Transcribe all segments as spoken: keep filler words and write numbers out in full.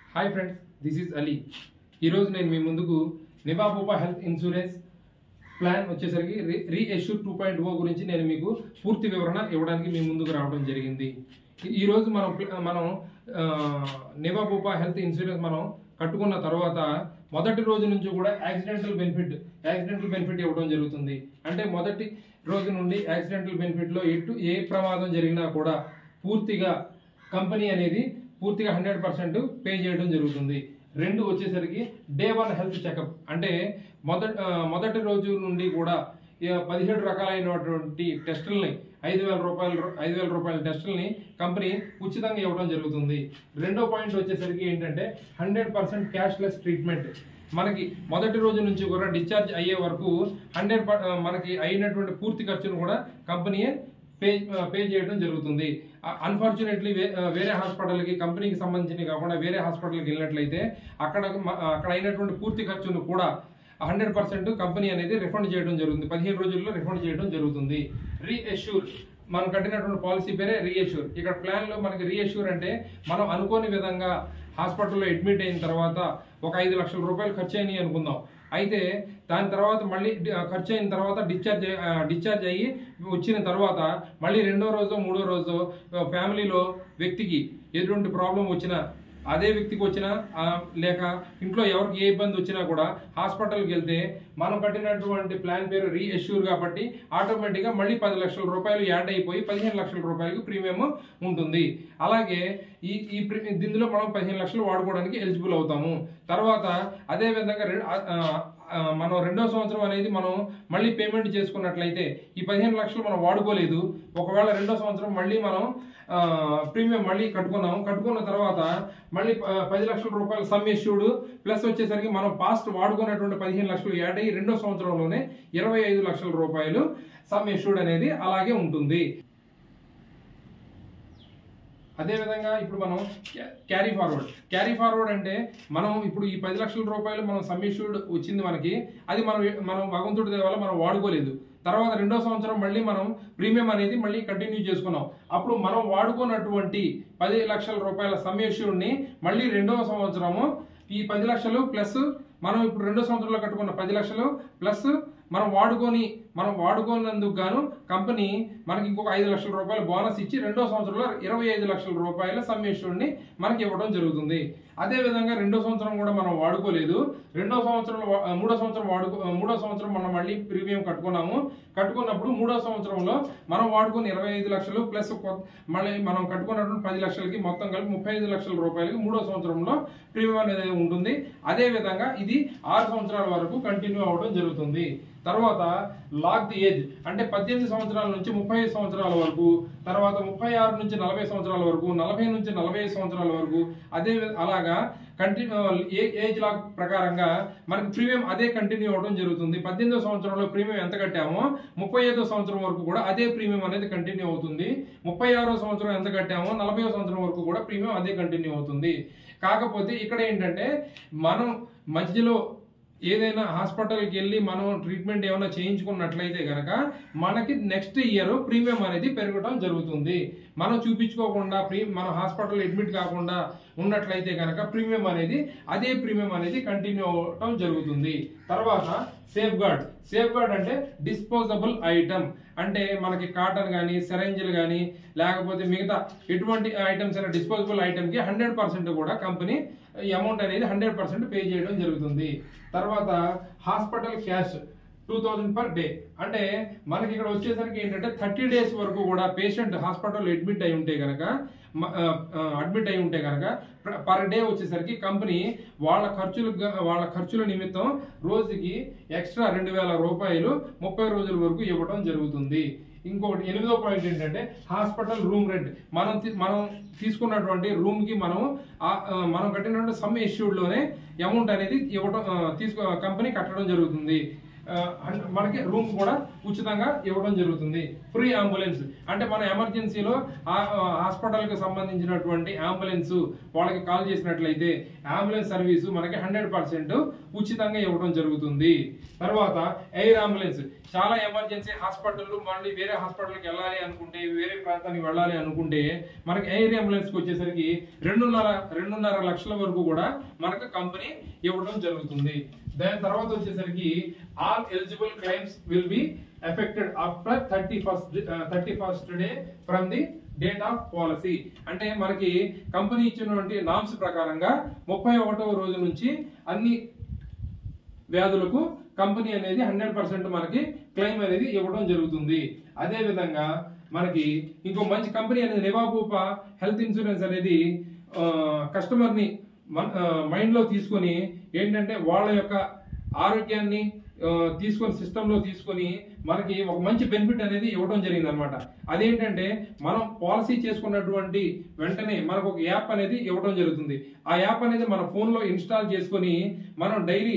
Hi friends, this is Ali. ఈరోజు నేను మీ ముందుకు Niva Bupa health insurance plan వచ్చేసరికి re reassure two point O గురించి నేను మీకు పూర్తి వివరణ ఇవ్వడానికి మీ ముందుకు రావడం జరిగింది. ఈరోజు మనం మనం నివా బూపా హెల్త్ ఇన్సూరెన్స్ మనం కట్టుకున్న తర్వాత మొదటి రోజు నుంచి కూడా యాక్సిడెంటల్ బెనిఫిట్ యాక్సిడెంటల్ బెనిఫిట్ ఇవ్వడం జరుగుతుంది. అంటే మొదటి రోజు నుండి యాక్సిడెంటల్ బెనిఫిట్లో ఎటు ఏ ప్రమాదం జరిగినా కూడా పూర్తిగా కంపెనీ అనేది పూర్తిగా హండ్రెడ్ పర్సెంట్ పే చేయడం జరుగుతుంది. రెండు వచ్చేసరికి డే వన్ హెల్త్ చెకప్, అంటే మొదటి మొదటి రోజు నుండి కూడా పదిహేడు రకాలైనటువంటి టెస్టులని ఐదు వేల రూపాయలు ఐదు వేల రూపాయల టెస్టులని కంపెనీ ఉచితంగా ఇవ్వడం జరుగుతుంది. రెండో పాయింట్ వచ్చేసరికి ఏంటంటే హండ్రెడ్ పర్సెంట్ క్యాష్లెస్ ట్రీట్మెంట్. మనకి మొదటి రోజు నుంచి కూడా డిశ్చార్జ్ అయ్యే వరకు హండ్రెడ్ మనకి అయినటువంటి పూర్తి ఖర్చును కూడా కంపెనీయే పే పే చేయడం జరుగుతుంది. అన్ఫార్చునేట్లీ వేరే హాస్పిటల్కి కంపెనీకి సంబంధించి కాకుండా వేరే హాస్పిటల్కి వెళ్ళినట్లయితే అక్కడ అక్కడ అయినటువంటి పూర్తి ఖర్చును కూడా హండ్రెడ్ పర్సెంట్ కంపెనీ అనేది రిఫండ్ చేయడం జరుగుతుంది. పదిహేను రోజుల్లో రిఫండ్ చేయడం జరుగుతుంది. రీఎష్యూర్ మనం కట్టినటువంటి పాలసీ పేరే రీఎష్యూర్. ఇక్కడ ప్లాన్లో మనకి రీఎష్యూర్ అంటే మనం అనుకోని విధంగా హాస్పిటల్లో అడ్మిట్ అయిన తర్వాత ఒక ఐదు లక్షల రూపాయలు ఖర్చు అయినాయి అనుకుందాం. అయితే దాని తర్వాత మళ్ళీ ఖర్చు అయిన తర్వాత డిశ్చార్జ్ డిశ్చార్జ్ అయ్యి వచ్చిన తర్వాత మళ్ళీ రెండో రోజు మూడో రోజు ఫ్యామిలీలో వ్యక్తికి ఎటువంటి ప్రాబ్లం వచ్చినా, అదే వ్యక్తికి వచ్చినా లేక ఇంట్లో ఎవరికి ఏ ఇబ్బంది వచ్చినా కూడా హాస్పిటల్కి వెళ్తే మనం కట్టినటువంటి ప్లాన్ పేరు రీఎష్యూర్ కాబట్టి ఆటోమేటిక్గా మళ్ళీ పది లక్షల రూపాయలు యాడ్ అయిపోయి పదిహేను లక్షల రూపాయలకి ప్రీమియం ఉంటుంది. అలాగే ఈ ఈ దీనిలో మనం పదిహేను లక్షలు వాడుకోవడానికి ఎలిజిబుల్ అవుతాము. తర్వాత అదేవిధంగా మనం రెండో సంవత్సరం అనేది మనం మళ్ళీ పేమెంట్ చేసుకున్నట్లయితే ఈ పదిహేను లక్షలు మనం వాడుకోలేదు, ఒకవేళ రెండో సంవత్సరం మళ్ళీ మనం ప్రీమియం మళ్ళీ కట్టుకున్నాము. కట్టుకున్న తర్వాత మళ్ళీ పది లక్షల రూపాయలు సమ్ ఇష్యూడ్ ప్లస్ వచ్చేసరికి మనం పాస్ట్ వాడుకున్నటువంటి పదిహేను లక్షలు యాడ్ అయ్యి రెండో సంవత్సరంలోనే ఇరవై ఐదు లక్షల రూపాయలు సమ్ ఇష్యూడ్ అనేది అలాగే ఉంటుంది. అదేవిధంగా ఇప్పుడు మనం క్యారీ ఫార్వర్డ్ క్యారీ ఫార్వర్డ్ అంటే మనం ఇప్పుడు ఈ పది లక్షల రూపాయలు మనం సమ్ ఇష్యూడ్ వచ్చింది మనకి, అది మనం మనం భగవంతుడి దయ వల్ల మనం వాడుకోలేదు. తర్వాత రెండో సంవత్సరం మళ్ళీ మనం ప్రీమియం అనేది మళ్ళీ కంటిన్యూ చేసుకున్నాం. అప్పుడు మనం వాడుకున్నటువంటి పది లక్షల రూపాయల సమ్ ఇష్యూడ్ని మళ్ళీ రెండవ సంవత్సరము ఈ పది లక్షలు ప్లస్ మనం ఇప్పుడు రెండో సంవత్సరంలో కట్టుకున్న పది లక్షలు ప్లస్ మనం వాడుకొని మనం వాడుకోనందుకు గాను కంపెనీ మనకి ఇంకొక ఐదు లక్షల రూపాయలు బోనస్ ఇచ్చి రెండో సంవత్సరంలో ఇరవై ఐదు లక్షల రూపాయల సమ్ ఇష్యూడ్ని మనకి ఇవ్వడం జరుగుతుంది. అదేవిధంగా రెండో సంవత్సరం కూడా మనం వాడుకోలేదు, రెండో సంవత్సరంలో మూడో సంవత్సరం వాడుకో మూడో సంవత్సరం మనం మళ్ళీ ప్రీమియం కట్టుకున్నాము. కట్టుకున్నప్పుడు మూడో సంవత్సరంలో మనం వాడుకుని ఇరవై ఐదు లక్షలు ప్లస్ మళ్ళీ మనం కట్టుకున్నటువంటి పది లక్షలకి మొత్తం కలిపి ముప్పై ఐదు లక్షల రూపాయలకి మూడో సంవత్సరంలో ప్రీమియం అనేది ఉంటుంది. అదేవిధంగా ఇది ఆరు సంవత్సరాల వరకు కంటిన్యూ అవ్వడం జరుగుతుంది. తర్వాత లాక్ ది ఏజ్ అంటే పద్దెనిమిది సంవత్సరాల నుంచి ముప్పై ఐదు సంవత్సరాల వరకు, తర్వాత ముప్పై ఆరు నుంచి నలభై సంవత్సరాల వరకు, నలభై నుంచి నలభై ఐదు సంవత్సరాల వరకు, అదే అలాగా కంటిన్యూ ఏజ్ లాక్ ప్రకారంగా మనకి ప్రీమియం అదే కంటిన్యూ అవ్వడం జరుగుతుంది. పద్దెనిమిదో సంవత్సరంలో ప్రీమియం ఎంత కట్టామో ముప్పై ఐదో సంవత్సరం వరకు కూడా అదే ప్రీమియం అనేది కంటిన్యూ అవుతుంది. ముప్పై ఆరో సంవత్సరం ఎంత కట్టామో నలభై సంవత్సరం వరకు కూడా ప్రీమియం అదే కంటిన్యూ అవుతుంది. కాకపోతే ఇక్కడ ఏంటంటే మనం మధ్యలో ఏదైనా హాస్పిటల్కి వెళ్ళి మనం ట్రీట్మెంట్ ఏమైనా చేయించుకున్నట్లయితే కనుక మనకి నెక్స్ట్ ఇయర్ ప్రీమియం అనేది పెరగడం జరుగుతుంది. మనం చూపించుకోకుండా ప్రీ మనం హాస్పిటల్ అడ్మిట్ కాకుండా ఉన్నట్లయితే కనుక ప్రీమియం అనేది అదే ప్రీమియం అనేది కంటిన్యూ అవ్వడం జరుగుతుంది. తర్వాత సేఫ్ గార్డ్ సేఫ్ గార్డ్ అంటే డిస్పోజబుల్ ఐటమ్, అంటే మనకి కాటన్ కానీ సెరెంజ్లు కానీ లేకపోతే మిగతా ఎటువంటి ఐటమ్స్ అయినా డిస్పోజబుల్ ఐటమ్కి హండ్రెడ్ పర్సెంట్ కూడా కంపెనీ ఈ అమౌంట్ అనేది హండ్రెడ్ పర్సెంట్ పే చేయడం జరుగుతుంది. తర్వాత hospital cash two thousand per day, అంటే మనకి ఇక్కడ వచ్చేసరికి ఏంటంటే థర్టీ డేస్ వరకు కూడా పేషెంట్ హాస్పిటల్ అడ్మిట్ అయి ఉంటే కనుక అడ్మిట్ అయి ఉంటే కనుక పర్ డే వచ్చేసరికి కంపెనీ వాళ్ళ ఖర్చులు వాళ్ళ ఖర్చుల నిమిత్తం రోజుకి ఎక్స్ట్రా రెండు వేల రూపాయలు ముప్పై రోజుల వరకు ఇవ్వడం జరుగుతుంది. ఇంకొకటి ఎనిమిదో పాయింట్ ఏంటంటే హాస్పిటల్ రూమ్ రెంట్. మనం మనం తీసుకున్నటువంటి రూమ్కి మనం మనం కట్టినటువంటి సమ్ ఇష్యూడ్లోనే అమౌంట్ అనేది ఇవ్వడం తీసుకో కంపెనీ కట్టడం జరుగుతుంది. మనకి రూమ్ కూడా ఉచితంగా ఇవ్వడం జరుగుతుంది. ఫ్రీ అంబులెన్స్ అంటే మన ఎమర్జెన్సీలో హాస్పిటల్కి సంబంధించినటువంటి అంబులెన్స్ వాళ్ళకి కాల్ చేసినట్లయితే అంబులెన్స్ సర్వీసు మనకి హండ్రెడ్ పర్సెంట్ ఉచితంగా ఇవ్వడం జరుగుతుంది. తర్వాత ఎయిర్ అంబులెన్స్, చాలా ఎమర్జెన్సీ హాస్పిటల్ మళ్ళీ వేరే హాస్పిటల్కి వెళ్ళాలి అనుకుంటే, వేరే ప్రాంతానికి వెళ్ళాలి అనుకుంటే మనకి ఎయిర్ అంబులెన్స్కి వచ్చేసరికి రెండున్నర రెండున్నర లక్షల వరకు కూడా మనకు కంపెనీ ఇవ్వడం జరుగుతుంది. దాని తర్వాత వచ్చేసరికి all eligible claims will be effected after thirty first thirty first day from the date of policy. అంటే మనకి కంపెనీ ఇచ్చినటువంటి నామ్స్ ప్రకారంగా ముప్పై ఒకటవ రోజు నుంచి అన్ని వ్యాధులకు కంపెనీ అనేది హండ్రెడ్ పర్సెంట్ మనకి క్లెయిమ్ అనేది ఇవ్వడం జరుగుతుంది. అదే విధంగా మనకి ఇంకో మంచి కంపెనీ అనేది నివా బూపా హెల్త్ ఇన్సూరెన్స్ అనేది కస్టమర్ ని మైండ్ లో తీసుకొని ఏంటంటే వాళ్ళ యొక్క ఆరోగ్యాన్ని తీసుకొని సిస్టంలో తీసుకొని మనకి ఒక మంచి బెనిఫిట్ అనేది ఇవ్వడం జరిగింది అనమాట. అదేంటంటే మనం పాలసీ చేసుకున్నటువంటి వెంటనే మనకు ఒక యాప్ అనేది ఇవ్వడం జరుగుతుంది. ఆ యాప్ అనేది మన ఫోన్లో ఇన్స్టాల్ చేసుకొని మనం daily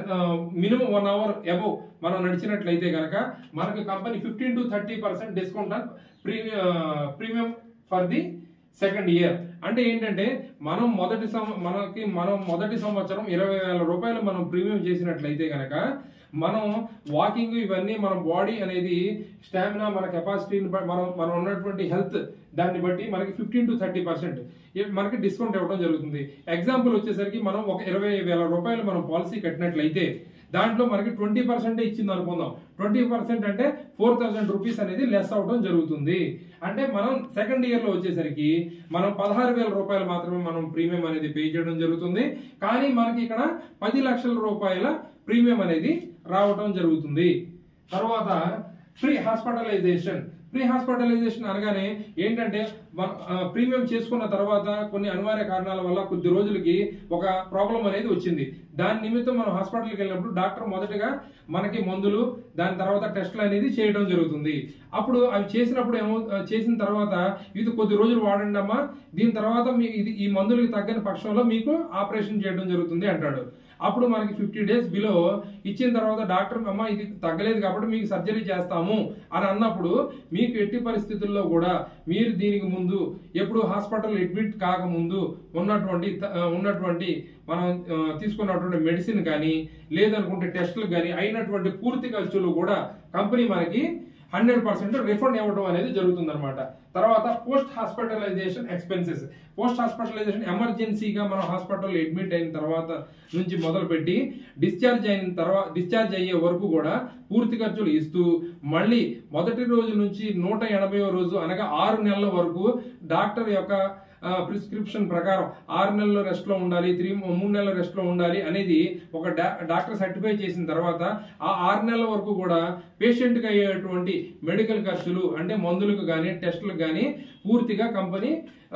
minimum one hour above మనం నడిచినట్లయితే కనుక మనకు company fifteen to thirty percent discount on premium premium for the second year. అంటే ఏంటంటే మనం మొదటి మనకి మనం మొదటి సంవత్సరం ఇరవై వేల రూపాయలు మనం ప్రీమియం చేసినట్లయితే కనుక మనం వాకింగ్ ఇవన్నీ మన బాడీ అనేది స్టామినా మన కెపాసిటీని మనం మనం ఉన్నటువంటి హెల్త్ దాన్ని బట్టి మనకి ఫిఫ్టీన్ టు థర్టీ పర్సెంట్ మనకి డిస్కౌంట్ ఇవ్వడం జరుగుతుంది. ఎగ్జాంపుల్ వచ్చేసరికి మనం ఒక ఇరవై వేల రూపాయలు మనం పాలసీ కట్టినట్లయితే దాంట్లో మనకి ట్వంటీ పర్సెంట్ ఇచ్చింది అనుకుందాం. ట్వంటీ పర్సెంట్ అంటే ఫోర్ థౌసండ్ రూపీస్ అనేది లెస్ అవడం జరుగుతుంది. అంటే మనం సెకండ్ ఇయర్ లో వచ్చేసరికి మనం పదహారు వేల రూపాయలు మాత్రమే మనం ప్రీమియం అనేది పే చేయడం జరుగుతుంది. కానీ మనకి ఇక్కడ పది లక్షల రూపాయల ప్రీమియం అనేది రావడం జరుగుతుంది. తర్వాత ఫ్రీ హాస్పిటలైజేషన్. ప్రీ హాస్పిటలైజేషన్ అనగానే ఏంటంటే ప్రీమియం చేసుకున్న తర్వాత కొన్ని అనివార్య కారణాల వల్ల కొద్ది రోజులకి ఒక ప్రాబ్లం అనేది వచ్చింది. దాని నిమిత్తం మనం హాస్పిటల్కి వెళ్ళినప్పుడు డాక్టర్ మొదటగా మనకి మందులు దాని తర్వాత టెస్టులు అనేది చేయడం జరుగుతుంది. అప్పుడు అవి చేసినప్పుడు ఏమో చేసిన తర్వాత ఇది కొద్ది రోజులు వాడండి అమ్మా, దీని తర్వాత మీ ఇది ఈ మందులకు తగ్గని పక్షంలో మీకు ఆపరేషన్ చేయడం జరుగుతుంది అంటాడు. అప్పుడు మనకి ఫిఫ్టీ డేస్ బిలో ఇచ్చిన తర్వాత డాక్టర్ అమ్మ ఇది తగ్గలేదు కాబట్టి మీకు సర్జరీ చేస్తాము అని అన్నప్పుడు మీకు ఎట్టి పరిస్థితుల్లో కూడా మీరు దీనికి ముందు ఎప్పుడు హాస్పిటల్ అడ్మిట్ కాకముందు ఉన్నటువంటి ఉన్నటువంటి మనం తీసుకున్నటువంటి మెడిసిన్ కానీ లేదనుకుంటే టెస్టులు కానీ అయినటువంటి పూర్తి ఖర్చులు కూడా కంపెనీ మనకి హండ్రెడ్ పర్సెంట్ రిఫండ్ ఇవ్వడం అనేది జరుగుతుంది అనమాట. తర్వాత post hospitalization expenses. Post hospitalization ఎమర్జెన్సీగా మనం హాస్పిటల్ అడ్మిట్ అయిన తర్వాత నుంచి మొదలుపెట్టి డిశ్చార్జ్ అయిన తర్వాత డిశ్చార్జ్ అయ్యే వరకు కూడా పూర్తి ఖర్చులు ఇస్తూ మళ్ళీ మొదటి రోజు నుంచి నూట ఎనభైవ రోజు అనగా ఆరు నెలల వరకు డాక్టర్ యొక్క ప్రిస్క్రిప్షన్ ప్రకారం ఆరు నెలల రెస్ట్ లో ఉండాలి, త్రీ మూడు నెలల రెస్ట్ లో ఉండాలి అనేది ఒక డాక్టర్ సర్టిఫై చేసిన తర్వాత ఆ ఆరు నెలల వరకు కూడా పేషెంట్ కి అయ్యేటువంటి మెడికల్ ఖర్చులు అంటే మందులకు కానీ టెస్టులకు కానీ పూర్తిగా కంపెనీ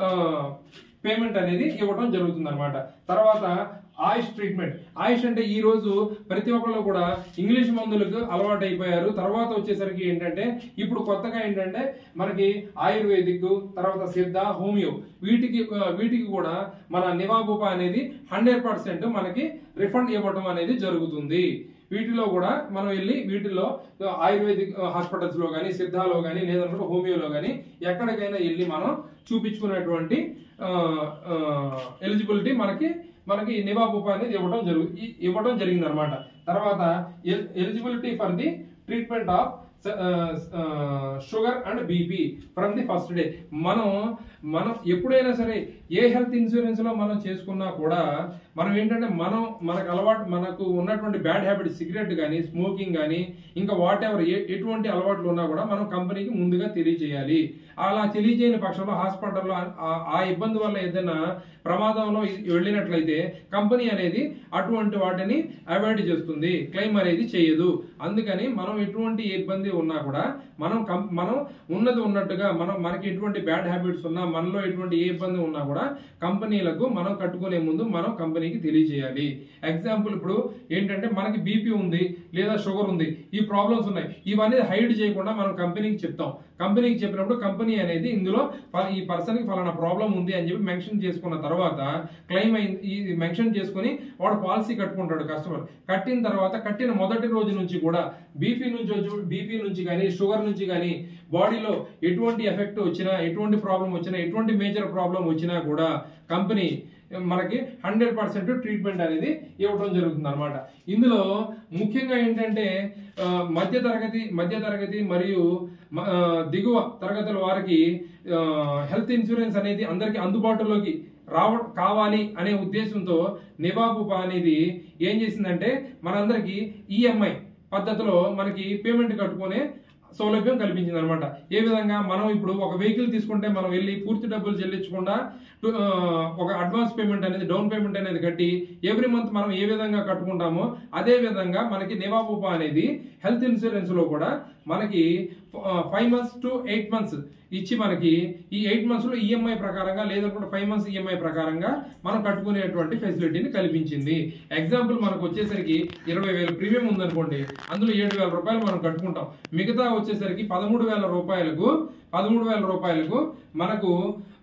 పేమెంట్ అనేది ఇవ్వడం జరుగుతుంది అనమాట. తర్వాత ఆయుష్ ట్రీట్మెంట్. ఆయుష్ అంటే ఈ రోజు ప్రతి ఒక్కళ్ళు కూడా ఇంగ్లీష్ మందులకు అలవాటు అయిపోయారు. తర్వాత వచ్చేసరికి ఏంటంటే ఇప్పుడు కొత్తగా ఏంటంటే మనకి ఆయుర్వేదిక్, తర్వాత సిద్ధ, హోమియో వీటికి వీటికి కూడా మన నివా బూపా అనేది హండ్రెడ్ పర్సెంట్ మనకి రిఫండ్ ఇవ్వడం అనేది జరుగుతుంది. వీటిలో కూడా మనం వెళ్ళి వీటిలో ఆయుర్వేదిక్ హాస్పిటల్స్ లో కానీ సిద్ధాలో కానీ లేదంటే హోమియోలో కానీ ఎక్కడికైనా వెళ్ళి మనం చూపించుకునేటువంటి ఎలిజిబిలిటీ మనకి మనకి నివా బూపా అనేది ఇవ్వడం జరుగు ఇవ్వడం జరిగింది అనమాట. తర్వాత eligibility for the treatment of sugar and BP from the first day. మనం మనం ఎప్పుడైనా సరే ఏ హెల్త్ ఇన్సూరెన్స్ లో మనం చేసుకున్నా కూడా మనం ఏంటంటే మనం మనకు అలవాటు మనకు ఉన్నటువంటి బ్యాడ్ హ్యాబిట్ సిగరెట్ కానీ స్మోకింగ్ కానీ ఇంకా వాట్ ఎవర్ ఎటువంటి అలవాట్లు ఉన్నా కూడా మనం కంపెనీకి ముందుగా తెలియజేయాలి. అలా తెలియజేయని పక్షంలో హాస్పిటల్లో ఆ ఇబ్బంది వల్ల ఏదైనా ప్రమాదంలో వెళ్ళినట్లయితే కంపెనీ అనేది అటువంటి వాటిని అవాయిడ్ చేస్తుంది, క్లెయిమ్ అనేది చేయదు. అందుకని మనం ఎటువంటి ఇబ్బంది ఉన్నా కూడా మనం మనం ఉన్నది ఉన్నట్టుగా మనం మనకి ఎటువంటి బ్యాడ్ హ్యాబిట్స్ ఉన్నా మనలో ఎటువంటి ఏ ఇబ్బంది ఉన్నా కూడా కంపెనీలకు మనం కట్టుకునే ముందు మనం కంపెనీకి తెలియజేయాలి. ఎగ్జాంపుల్ ఇప్పుడు ఏంటంటే మనకి బీపీ ఉంది లేదా షుగర్ ఉంది, ఈ ప్రాబ్లమ్స్ ఉన్నాయి, ఇవన్నీ హైడ్ చేయకుండా మనం కంపెనీకి చెప్తాం. కంపెనీకి చెప్పినప్పుడు కంపెనీ అనేది ఇందులో ఈ పర్సన్కి ఫలానా ప్రాబ్లం ఉంది అని చెప్పి మెన్షన్ చేసుకున్న తర్వాత క్లెయిమ్ అయింది ఇది మెన్షన్ చేసుకుని వాడు పాలసీ కట్టుకుంటాడు కస్టమర్. కట్టిన తర్వాత కట్టిన మొదటి రోజు నుంచి కూడా బీపీ నుంచి బీపీ నుంచి కానీ షుగర్ నుంచి కానీ బాడీలో ఎటువంటి ఎఫెక్ట్ వచ్చినా ఎటువంటి ప్రాబ్లం వచ్చినా ఎటువంటి మేజర్ ప్రాబ్లం వచ్చినా కూడా కంపెనీ మనకి హండ్రెడ్ పర్సెంట్ ట్రీట్మెంట్ అనేది ఇవ్వడం జరుగుతుంది అనమాట. ఇందులో ముఖ్యంగా ఏంటంటే మధ్య తరగతి మధ్య తరగతి మరియు దిగువ తరగతుల వారికి హెల్త్ ఇన్సూరెన్స్ అనేది అందరికి అందుబాటులోకి రావ కావాలి అనే ఉద్దేశంతో నివా బుపా అనేది ఏం చేసిందంటే మనందరికి ఈఎంఐ పద్ధతిలో మనకి పేమెంట్ కట్టుకునే సౌలభ్యం కల్పించింది అనమాట. ఏ విధంగా మనం ఇప్పుడు ఒక వెహికల్ తీసుకుంటే మనం వెళ్ళి పూర్తి డబ్బులు చెల్లించకుండా ఒక అడ్వాన్స్ పేమెంట్ అనేది డౌన్ పేమెంట్ అనేది కట్టి ఎవ్రీ మంత్ మనం ఏ విధంగా కట్టుకుంటామో అదే విధంగా మనకి నివా బుపా అనేది హెల్త్ ఇన్సూరెన్స్ లో కూడా మనకి five months to eight months ఇచ్చి మనకి ఈ ఎయిట్ మంత్స్ లో ఈఎంఐ ప్రకారంగా లేదనుకుంటే ఫైవ్ మంత్స్ ఈఎంఐ ప్రకారంగా మనం కట్టుకునేటువంటి ఫెసిలిటీని కల్పించింది. ఎగ్జాంపుల్ మనకు వచ్చేసరికి ఇరవై వేల ప్రీమియం ఉందనుకోండి, అందులో ఏడు వేల రూపాయలు మనం కట్టుకుంటాం. మిగతా వచ్చేసరికి పదమూడు వేల రూపాయలకు పదమూడు వేల రూపాయలకు మనకు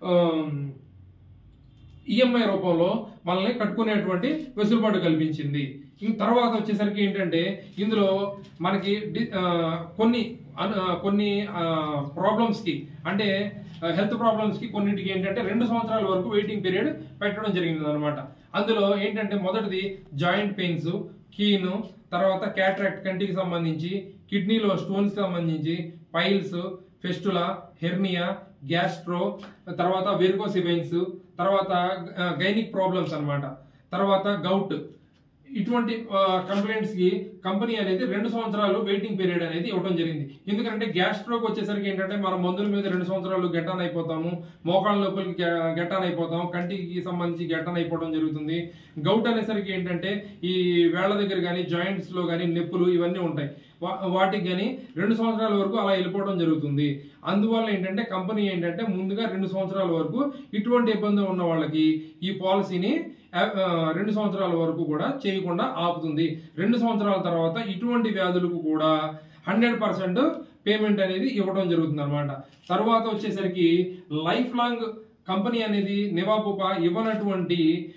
ఈఎంఐ రూపంలో మనల్ని కట్టుకునేటువంటి వెసులుబాటు కల్పించింది. ఇంక తర్వాత వచ్చేసరికి ఏంటంటే ఇందులో మనకి కొన్ని కొన్ని ప్రాబ్లమ్స్కి అంటే హెల్త్ ప్రాబ్లమ్స్కి కొన్నింటికి ఏంటంటే రెండు సంవత్సరాల వరకు వెయిటింగ్ పీరియడ్ పెట్టడం జరిగింది అనమాట. అందులో ఏంటంటే మొదటిది జాయింట్ పెయిన్స్, కీను, తర్వాత క్యాట్రాక్ట్ కంటికి సంబంధించి, కిడ్నీలో స్టోన్స్ సంబంధించి, పైల్స్, ఫెస్టులా, హెర్నియా, గ్యాస్ట్రో, తర్వాత వెరికోసివెయిన్స్, తర్వాత గైనిక్ ప్రాబ్లమ్స్ అనమాట, తర్వాత గౌట్, ఇటువంటి కంప్లైంట్స్ కి కంపెనీ అనేది రెండు సంవత్సరాలు వెయిటింగ్ పీరియడ్ అనేది ఇవ్వడం జరిగింది. ఎందుకంటే గ్యాస్ట్రోక్ వచ్చేసరికి ఏంటంటే మనం మందుల మీద రెండు సంవత్సరాలు గెటాన్ అయిపోతాము, మోకాళ్ళ లోపలికి గెటాన్ అయిపోతాం, కంటికి సంబంధించి గెటాన్ అయిపోవడం జరుగుతుంది. గౌట్ అనేసరికి ఏంటంటే ఈ వేళ్ల దగ్గర కానీ జాయింట్స్ లో కానీ నొప్పులు ఇవన్నీ ఉంటాయి, వాటికి కానీ రెండు సంవత్సరాల వరకు అలా వెళ్ళిపోవడం జరుగుతుంది. అందువల్ల ఏంటంటే కంపెనీ ఏంటంటే ముందుగా రెండు సంవత్సరాల వరకు ఇటువంటి ఇబ్బంది ఉన్న వాళ్ళకి ఈ పాలసీని రెండు సంవత్సరాల వరకు కూడా చేయకుండా ఆపుతుంది. రెండు సంవత్సరాల తర్వాత ఇటువంటి వ్యాధులకు కూడా హండ్రెడ్ పర్సెంట్ పేమెంట్ అనేది ఇవ్వడం జరుగుతుంది అనమాట. తర్వాత వచ్చేసరికి లైఫ్ లాంగ్ కంపెనీ అనేది నివా బుపా ఇవ్వనటువంటి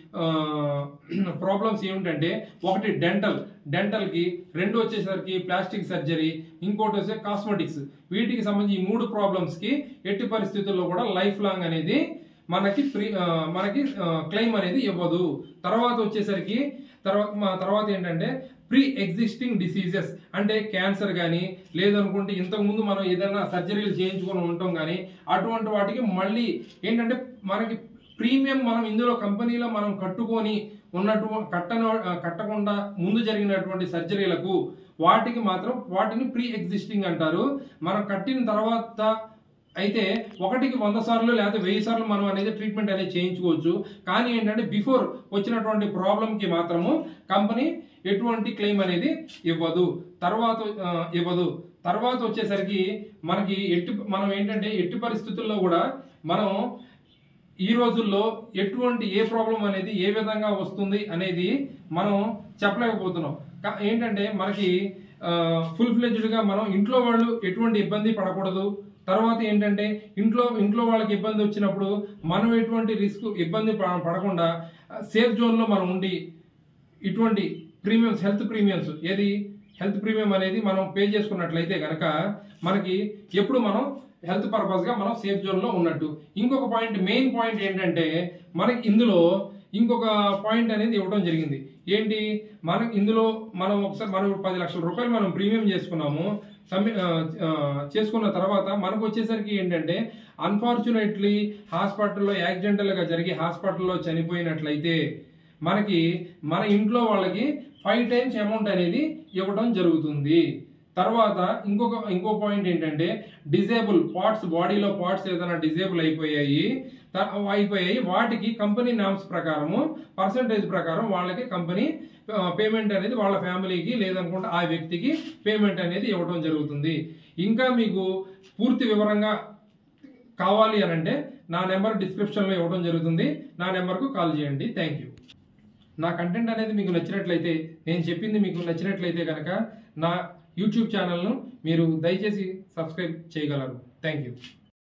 ప్రాబ్లమ్స్ ఏమిటంటే ఒకటి డెంటల్ డెంటల్కి, రెండు వచ్చేసరికి ప్లాస్టిక్ సర్జరీ, ఇంకోటి వచ్చే కాస్మెటిక్స్. వీటికి సంబంధించి ఈ మూడు ప్రాబ్లమ్స్కి ఎట్టి పరిస్థితుల్లో కూడా లైఫ్ లాంగ్ అనేది మనకి ప్రీ మనకి క్లెయిమ్ అనేది ఇవ్వదు. తర్వాత వచ్చేసరికి తర్వాత తర్వాత ఏంటంటే ప్రీ ఎగ్జిస్టింగ్ డిసీజెస్ అంటే క్యాన్సర్ కానీ లేదనుకుంటే ఇంతకుముందు మనం ఏదైనా సర్జరీలు చేయించుకొని ఉంటాం కానీ అటువంటి వాటికి మళ్ళీ ఏంటంటే మనకి ప్రీమియం మనం ఇందులో కంపెనీలో మనం కట్టుకొని ఉన్నటు కట్టన కట్టకుండా ముందు జరిగినటువంటి సర్జరీలకు వాటికి మాత్రం వాటిని ప్రీ ఎగ్జిస్టింగ్ అంటారు. మనం కట్టిన తర్వాత అయితే ఒకటికి వంద సార్లు లేదా వెయ్యి సార్లు మనం అనేది ట్రీట్మెంట్ అనేది చేయించుకోవచ్చు. కానీ ఏంటంటే బిఫోర్ వచ్చినటువంటి ప్రాబ్లంకి మాత్రము కంపెనీ ఎటువంటి క్లెయిమ్ అనేది ఇవ్వదు. తర్వాత ఇవ్వదు తర్వాత వచ్చేసరికి మనకి ఎట్టి మనం ఏంటంటే ఎట్టి పరిస్థితుల్లో కూడా మనం ఈ రోజుల్లో ఎటువంటి ఏ ప్రాబ్లం అనేది ఏ విధంగా వస్తుంది అనేది మనం చెప్పలేకపోతున్నాం. ఏంటంటే మనకి ఫుల్ ఫ్లెడ్జ్డ్గా మనం ఇంట్లో వాళ్ళు ఎటువంటి ఇబ్బంది పడకూడదు. తర్వాత ఏంటంటే ఇంట్లో ఇంట్లో వాళ్ళకి ఇబ్బంది వచ్చినప్పుడు మనం ఎటువంటి రిస్క్ ఇబ్బంది పడకుండా సేఫ్ జోన్లో మనం ఉండి ఇటువంటి ప్రీమియమ్స్ హెల్త్ ప్రీమియమ్స్ ఏది హెల్త్ ప్రీమియం అనేది మనం పే చేసుకున్నట్లయితే కనుక మనకి ఎప్పుడు మనం హెల్త్ పర్పస్గా మనం సేఫ్ జోన్లో ఉన్నట్టు. ఇంకొక పాయింట్ మెయిన్ పాయింట్ ఏంటంటే మనకి ఇందులో ఇంకొక పాయింట్ అనేది ఇవ్వడం జరిగింది. ఏంటి మనం ఇందులో మనం ఒకసారి మనం పది లక్షల రూపాయలు మనం ప్రీమియం చేసుకున్నాము. చేసుకున్న తర్వాత మనకు వచ్చేసరికి ఏంటంటే అన్ఫార్చునేట్లీ హాస్పిటల్లో యాక్సిడెంటల్గా జరిగి హాస్పిటల్లో చనిపోయినట్లయితే మనకి మన ఇంట్లో వాళ్ళకి ఫైవ్ టైమ్స్ అమౌంట్ అనేది ఇవ్వడం జరుగుతుంది. తర్వాత ఇంకొక ఇంకో పాయింట్ ఏంటంటే డిజేబుల్ పార్ట్స్ బాడీలో పార్ట్స్ ఏదైనా డిజేబుల్ అయిపోయాయి అయిపోయాయి వాటికి కంపెనీ నామ్స్ ప్రకారము పర్సంటేజ్ ప్రకారం వాళ్ళకి కంపెనీ పేమెంట్ అనేది వాళ్ళ ఫ్యామిలీకి లేదనుకుంటే ఆ వ్యక్తికి పేమెంట్ అనేది ఇవ్వడం జరుగుతుంది. ఇంకా మీకు పూర్తి వివరంగా కావాలి అని అంటే నా నెంబర్ డిస్క్రిప్షన్లో ఇవ్వడం జరుగుతుంది. నా నెంబర్కు కాల్ చేయండి. Thank you. నా కంటెంట్ అనేది మీకు నచ్చినట్లయితే నేను చెప్పింది మీకు నచ్చినట్లయితే కనుక నా యూట్యూబ్ ఛానల్ను మీరు దయచేసి సబ్స్క్రైబ్ చేయగలరు. Thank you.